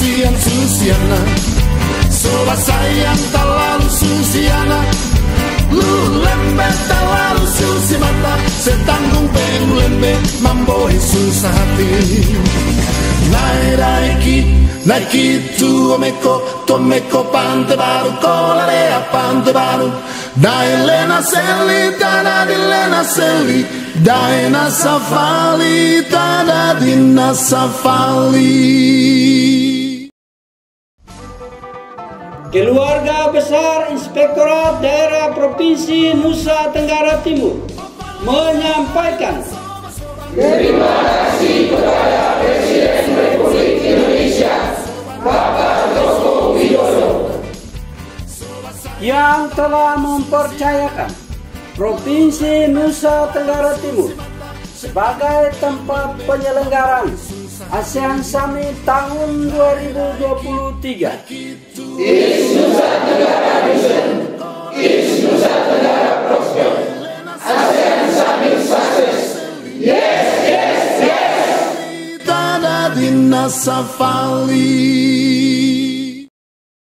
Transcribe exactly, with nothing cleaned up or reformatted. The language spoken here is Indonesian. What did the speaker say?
kasihan Susiana, sobat sayang tak lalu Susiana, lu lembet tak lalu Susi mata, setanggung pengen lembet mamboy susah hati. Nai daiki, naiki tu omeko, tomeko pante baru, kolarea pante baru. Dai lena seli, tada di lena seli, dai nasafali, tada di nasafali. Keluarga Besar Inspektorat Daerah Provinsi Nusa Tenggara Timur menyampaikan terima kasih kepada Presiden Republik Indonesia Bapak Joko Widodo yang telah mempercayakan Provinsi Nusa Tenggara Timur sebagai tempat penyelenggaraan ASEAN Summit tahun dua ribu dua puluh tiga. East Nusa Tenggara Region, East Nusa Tenggara Prosper, ASEAN Summit success. Yes, yes, yes. Tada di nasafali.